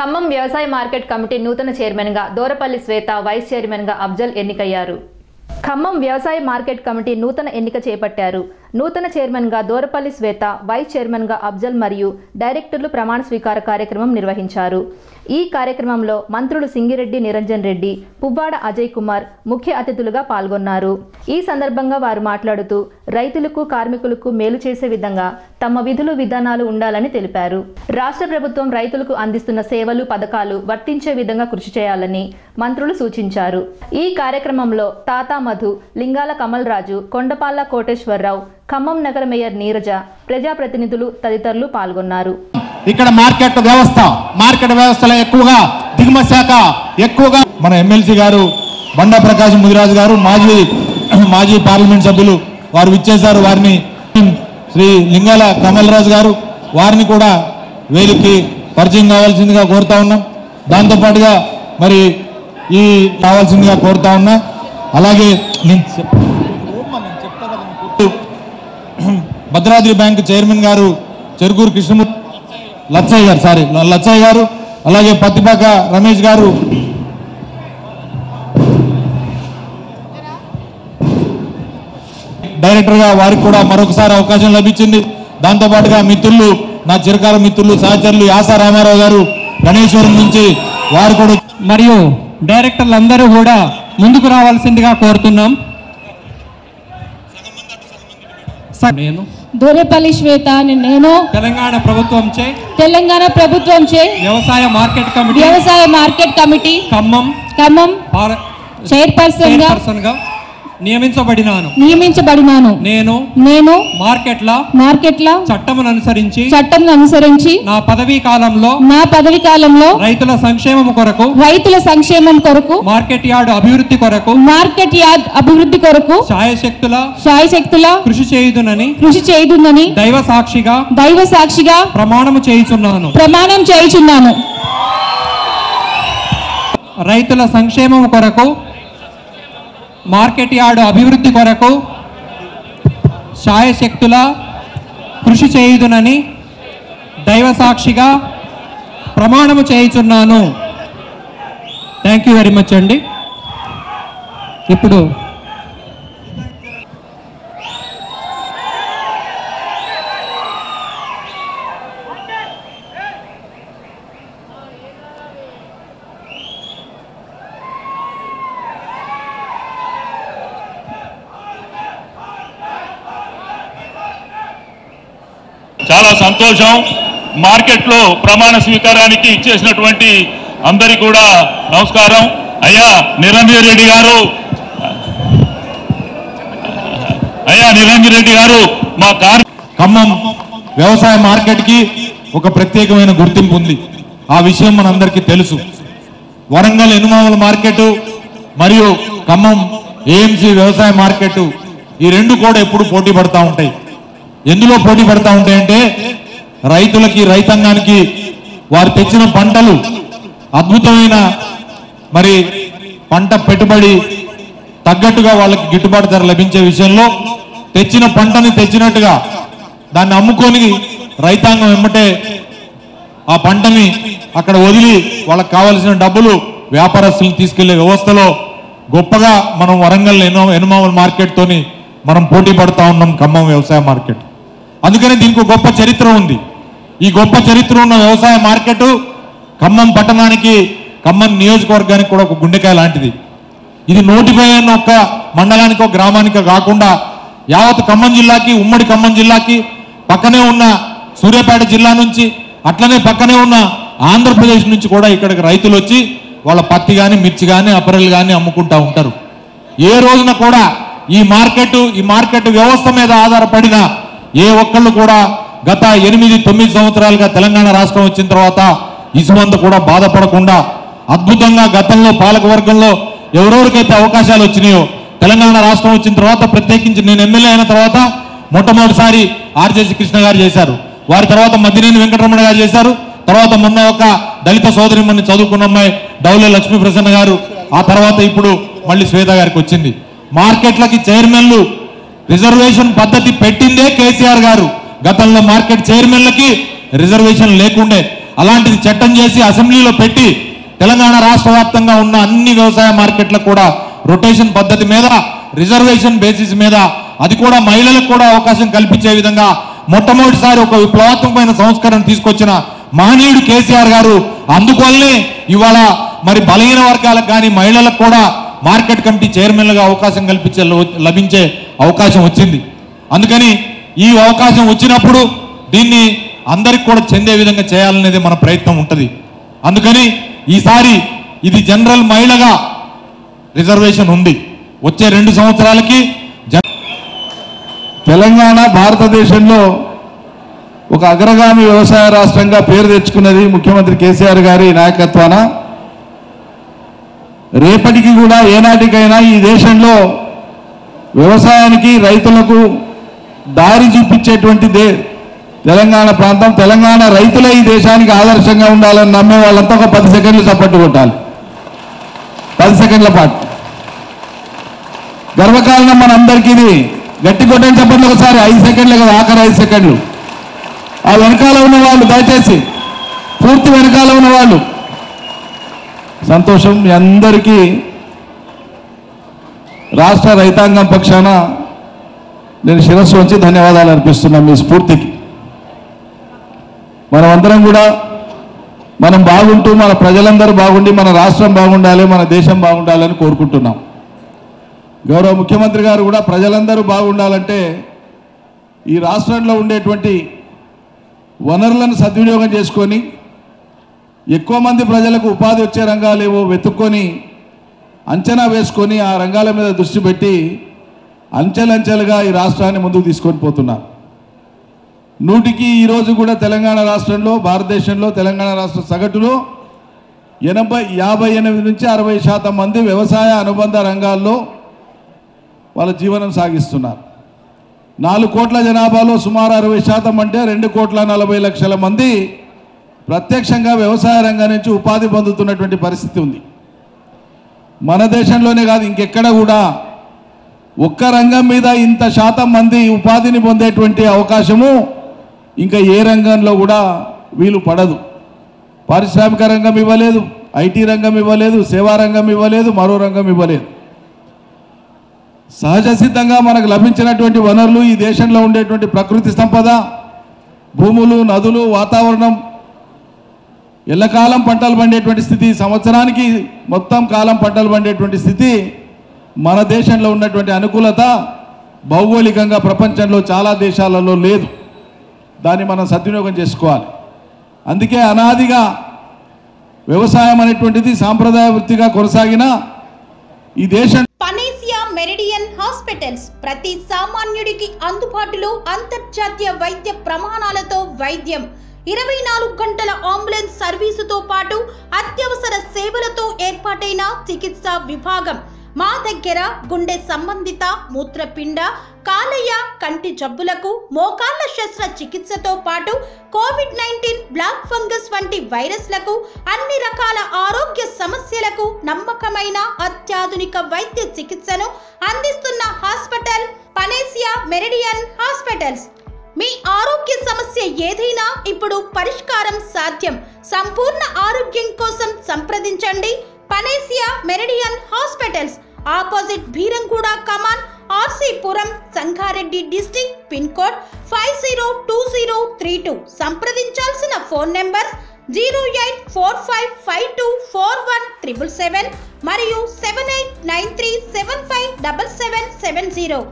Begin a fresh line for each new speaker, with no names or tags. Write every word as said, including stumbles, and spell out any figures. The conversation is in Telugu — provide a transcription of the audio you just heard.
ఖమ్మం వ్యవసాయ మార్కెట్ కమిటీ నూతన చైర్మన్గా దోరపల్లి శ్వేత, వైస్ చైర్మన్గా అఫ్జల్ ఎన్నికయ్యారు. ఖమ్మం వ్యవసాయ మార్కెట్ కమిటీ నూతన ఎన్నిక చేపట్టారు. నూతన చైర్మన్గా దోరపల్లి శ్వేత, వైస్ చైర్మన్గా అఫ్జల్ మరియు డైరెక్టర్లు ప్రమాణ స్వీకార కార్యక్రమం నిర్వహించారు. ఈ కార్యక్రమంలో మంత్రులు సింగిరెడ్డి నిరంజన్ రెడ్డి, పువ్వాడ అజయ్ కుమార్ ముఖ్య అతిథులుగా పాల్గొన్నారు. ఈ సందర్భంగా వారు మాట్లాడుతూ రైతులకు, కార్మికులకు మేలు చేసే విధంగా తమ విధులు విధానాలు ఉండాలని తెలిపారు. రాష్ట్ర ప్రభుత్వం రైతులకు అందిస్తున్న సేవలు, పథకాలు వర్తించే విధంగా కృషి చేయాలని మంత్రులు సూచించారు. ఈ కార్యక్రమంలో తాతా మధు, లింగాల కమల్ రాజు, కొండపాల్ల కోటేశ్వరరావు, ఖమ్మం నగర మేయర్ నీరజ, ప్రజాప్రతినిధులు తదితరులు పాల్గొన్నారు.
ఇక్కడ మార్కెట్ వ్యవస్థ మార్కెట్ వ్యవస్థలో ఎక్కువగా దిగుమతి శాఖ ఎక్కువగా మన ఎమ్మెల్సీ గారు బండా ప్రకాశం ముదిరాజు గారు, మాజీ మాజీ పార్లమెంట్ సభ్యులు వారు విచ్చేశారు. వారిని శ్రీ లింగాల కమల్ రాజు గారు వారిని కూడా వేదికకి పరిచయం కావాల్సిందిగా కోరుతా ఉన్నాం. దాంతోపాటుగా మరి ఈ కావాల్సిందిగా కోరుతా ఉన్నా. అలాగే భద్రాద్రి బ్యాంకు చైర్మన్ గారు చెరుకూరు కృష్ణమూర్తి లచ్చయ్య గారు సారీ లచ్చయ్య గారు అలాగే పత్తిపాక రమేష్ గారు, డైరెక్టర్గా వారికి కూడా మరొకసారి అవకాశం లభించింది. దాంతోపాటుగా మిత్రులు, నా చిరకాల మిత్రులు, సహచరులు యాసా రామారావు గారు గణేశ్వరం నుంచి వారు కూడా
మరియు డైరెక్టర్లు అందరూ కూడా ముందుకు రావాల్సిందిగా కోరుతున్నాం. నేను
దోరపల్లి శ్వేత, నేను
తెలంగాణ ప్రభుత్వంచే
తెలంగాణ ప్రభుత్వంచే
వ్యవసాయ మార్కెట్ కమిటీ
వ్యవసాయ market committee
Khammam
Khammam chairperson గా
నియమించబడినాను
నియమించబడినాను
నేను
నేను
మార్కెట్ల
మార్కెట్ల
చట్టమును అనుసరించి
చట్టం అనుసరించి
నా పదవీ కాలంలో
నా పదవి కాలంలో
రైతుల సంక్షేమం కొరకు
రైతుల సంక్షేమం కొరకు
మార్కెట్ యార్డ్ అభివృద్ధి కొరకు
మార్కెట్ యార్డ్ అభివృద్ధి కొరకు
శాయశక్తుల
శాయశక్తుల
కృషి చేయుదునని
కృషి చేయుదునని
దైవ సాక్షిగా
దైవ సాక్షిగా
ప్రమాణము చేయుచున్నాను
ప్రమాణం చేయుచున్నాను.
రైతుల సంక్షేమం కొరకు, మార్కెట్ యార్డు అభివృద్ధి కొరకు శాయశక్తుల కృషి చేయుదునని దైవ సాక్షిగా ప్రమాణము చేయుచున్నాను. థ్యాంక్ యూ వెరీ మచ్ అండి. ఇప్పుడు
చాలా సంతోషం. మార్కెట్లో ప్రమాణ స్వీకారానికి ఇచ్చేసినటువంటి అందరికీ కూడా నమస్కారం. అయ్యా నిరంజన్ రెడ్డి గారు అయ్యా నిరంజన్ రెడ్డి గారు మా కార్
ఖమ్మం వ్యవసాయ మార్కెట్కి ఒక ప్రత్యేకమైన గుర్తింపు ఉంది. ఆ విషయం మనందరికీ తెలుసు. వరంగల్ ఎనుమాముల మార్కెట్ మరియు ఖమ్మం ఏఎంసీ వ్యవసాయ మార్కెట్ ఈ రెండు కూడా ఎప్పుడు పోటీ పడతా ఉంటాయి. ఎందులో పోటీ పడతా ఉంటాయంటే రైతులకి, రైతాంగానికి వారు తెచ్చిన పంటలు అద్భుతమైన మరి పంట పెట్టుబడి తగ్గట్టుగా వాళ్ళకి గిట్టుబాటు ధర లభించే విషయంలో తెచ్చిన పంటని తెచ్చినట్టుగా దాన్ని అమ్ముకొని రైతాంగం వెంబటే ఆ పంటని అక్కడ వదిలి వాళ్ళకి కావలసిన డబ్బులు వ్యాపారస్తులు తీసుకెళ్లే వ్యవస్థలో గొప్పగా మనం వరంగల్ ఎనో ఎనుమాముల మార్కెట్ తోని మనం పోటీ పడతా ఉన్నాం ఖమ్మం వ్యవసాయ మార్కెట్. అందుకని దీనికి గొప్ప చరిత్ర ఉంది. ఈ గొప్ప చరిత్ర ఉన్న వ్యవసాయ మార్కెట్ ఖమ్మం పట్టణానికి, ఖమ్మం నియోజకవర్గానికి కూడా ఒక గుండెకాయ లాంటిది. ఇది నోటిఫై అయిన ఒక్క మండలానికో గ్రామానికో కాకుండా యావత్ ఖమ్మం జిల్లాకి, ఉమ్మడి ఖమ్మం జిల్లాకి, పక్కనే ఉన్న సూర్యాపేట జిల్లా నుంచి, అట్లనే పక్కనే ఉన్న ఆంధ్రప్రదేశ్ నుంచి కూడా ఇక్కడికి రైతులు వచ్చి వాళ్ళ పత్తి కానీ, మిర్చి కానీ, అపరలు కానీ అమ్ముకుంటూ ఉంటారు. ఏ రోజున కూడా ఈ మార్కెట్ ఈ మార్కెట్ వ్యవస్థ మీద ఆధారపడిన ఏ ఒక్కళ్ళు కూడా గత ఎనిమిది తొమ్మిది సంవత్సరాలుగా తెలంగాణ రాష్ట్రం వచ్చిన తర్వాత ఇసుమంత కూడా బాధపడకుండా అద్భుతంగా గతంలో పాలకవర్గంలో ఎవరెవరికైతే అవకాశాలు వచ్చినాయో తెలంగాణ రాష్ట్రం వచ్చిన తర్వాత, ప్రత్యేకించి నేను ఎమ్మెల్యే అయిన తర్వాత మొట్టమొదటిసారి ఆర్జేసి కృష్ణ గారు చేశారు. వారి తర్వాత మద్దినేని వెంకటరమణ గారు చేశారు. తర్వాత మొన్న ఒక దళిత సోదరిమణి చదువుకున్న అమ్మాయి డౌలే లక్ష్మీ ప్రసన్న గారు, ఆ తర్వాత ఇప్పుడు మళ్ళీ శ్వేత గారికి వచ్చింది. మార్కెట్లకి చైర్మన్లు రిజర్వేషన్ పద్ధతి పెట్టిందే కేసీఆర్ గారు. గతంలో మార్కెట్ చైర్మన్లకి రిజర్వేషన్ లేకుండే అలాంటిది చట్టం చేసి అసెంబ్లీలో పెట్టి తెలంగాణ రాష్ట్ర వ్యాప్తంగా ఉన్న అన్ని వ్యవసాయ మార్కెట్లకు కూడా రొటేషన్ పద్ధతి మీద రిజర్వేషన్ బేసిస్ మీద అది కూడా మహిళలకు కూడా అవకాశం కల్పించే విధంగా మొట్టమొదటిసారి ఒక విప్లవాత్మకమైన సంస్కరణ తీసుకొచ్చిన మహనీయుడు కేసీఆర్ గారు. అందువల్లనే ఇవాళ మరి బలహీన వర్గాలకు కానీ మహిళలకు కూడా మార్కెట్ కమిటీ చైర్మన్లుగా అవకాశం కల్పించే లభించే అవకాశం వచ్చింది. అందుకని ఈ అవకాశం వచ్చినప్పుడు దీన్ని అందరికి కూడా చెందే విధంగా చేయాలనేది మన ప్రయత్నం ఉంటుంది. అందుకని ఈసారి ఇది జనరల్ మహిళగా రిజర్వేషన్ ఉంది. వచ్చే రెండు సంవత్సరాలకి
తెలంగాణ భారతదేశంలో ఒక అగ్రగామి వ్యవసాయ రాష్ట్రంగా పేరు తెచ్చుకున్నది ముఖ్యమంత్రి కేసీఆర్ గారి నాయకత్వాన. రేపటికి కూడా ఏనాటికైనా ఈ దేశంలో వ్యవసాయానికి రైతులకు దారి చూపించేటువంటి దే తెలంగాణ ప్రాంతం. తెలంగాణ రైతులే ఈ దేశానికి ఆదర్శంగా ఉండాలని నమ్మే వాళ్ళంతా ఒక పది సెకండ్లు చప్పట్లు కొట్టాలి. పది సెకండ్ల పాటు గర్వకారణం మనందరికీ. ఇది గట్టి కొట్టని చప్పట్లు ఒకసారి. ఐదు సెకండ్లు కదా, ఆఖరి ఐదు సెకండ్లు. ఆ వెనకాల ఉన్న వాళ్ళు దయచేసి పూర్తి వెనకాల ఉన్న వాళ్ళు సంతోషం. మీ అందరికీ రాష్ట్ర రైతాంగం పక్షాన నేను శిరస్సు వంచి ధన్యవాదాలు అర్పిస్తున్నాను మీ స్ఫూర్తికి. మనమందరం కూడా మనం బాగుంటూ మన ప్రజలందరూ బాగుండి మన రాష్ట్రం బాగుండాలి, మన దేశం బాగుండాలని కోరుకుంటున్నాం. గౌరవ ముఖ్యమంత్రి గారు కూడా ప్రజలందరూ బాగుండాలంటే ఈ రాష్ట్రంలో ఉండేటువంటి వనరులను సద్వినియోగం చేసుకొని ఎక్కువ మంది ప్రజలకు ఉపాధి వచ్చే రంగాలు ఏవో వెతుక్కొని అంచనా వేసుకొని ఆ రంగాల మీద దృష్టి పెట్టి అంచెలంచెలుగా ఈ రాష్ట్రాన్ని ముందుకు తీసుకొని పోతున్నారు. నూటికి ఈరోజు కూడా తెలంగాణ రాష్ట్రంలో భారతదేశంలో తెలంగాణ రాష్ట్ర సగటులో ఎనభై యాభై ఎనిమిది నుంచి అరవై శాతం మంది వ్యవసాయ అనుబంధ రంగాల్లో వాళ్ళ జీవనం సాగిస్తున్నారు. నాలుగు కోట్ల జనాభాలో సుమారు అరవై శాతం అంటే రెండు కోట్ల నలభై లక్షల మంది ప్రత్యక్షంగా వ్యవసాయ రంగం నుంచి ఉపాధి పొందుతున్నటువంటి పరిస్థితి ఉంది. మన దేశంలోనే కాదు ఇంకెక్కడ కూడా ఒక్క రంగం మీద ఇంత శాతం మంది ఉపాధిని పొందేటువంటి అవకాశము ఇంకా ఏ రంగంలో కూడా వీలు పడదు. పారిశ్రామిక రంగం ఇవ్వలేదు, ఐటీ రంగం ఇవ్వలేదు, సేవా రంగం ఇవ్వలేదు, మరో రంగం ఇవ్వలేదు. సహజ సిద్ధంగా మనకు లభించినటువంటి వనరులు ఈ దేశంలో ఉండేటువంటి ప్రకృతి సంపద, భూములు, నదులు, వాతావరణం, ఎల్లకాలం పంటలు పండేటువంటి స్థితి, సంవత్సరానికి మొత్తం కాలం పంటలు పండేటువంటి స్థితి మన దేశంలో ఉన్నటువంటి అనుకూలత భౌగోళికంగా ప్రపంచంలో చాలా దేశాలలో లేదు. దాన్ని మనం సద్వినియోగం చేసుకోవాలి. అందుకే అనాదిగా వ్యవసాయం అనేటువంటిది సాంప్రదాయ వృత్తిగా కొనసాగిన ఈ దేశం
పనేసియా మెరిడియన్ హాస్పిటల్స్ ప్రతి సామాన్యుడికి అందుబాటులో అంతర్జాతీయ వైద్య ప్రమాణాలతో వైద్యం, ఇరవై నాలుగు గంటల అంబులెన్స్ సర్వీసుతో పాటు అత్యవసర సేవలతో ఏర్పాటైన చికిత్సా విభాగం. మా దగ్గర గుండె సంబంధిత, మూత్రపిండ, కాలేయ, కంటి జబ్బులకు, మోకాళ్ల శస్త్ర చికిత్సతో పాటు కోవిడ్ నైన్టీన్, బ్లాక్ ఫంగస్ వంటి వైరస్లకు, అన్ని రకాల ఆరోగ్య సమస్యలకు నమ్మకమైన అత్యాధునిక వైద్య చికిత్సను అందిస్తున్న హాస్పిటల్ పనేసియా మెరిడియన్ హాస్పిటల్స్. మీ ఆరోగ్య సమస్య ఏదైనా ఇప్పుడు పరిష్కారం సాధ్యం. సంపూర్ణ ఆరోగ్యం కోసం సంప్రదించండి Panacea Meridian hospitals. Opposite Beeramguda కమాన్, RC Puram, Sangareddy district. Pin code five zero two zero three two. సంప్రదించాల్సిన phone number zero eight four five five two four one triple seven మరియు seven eight nine three seven five double seven seven zero.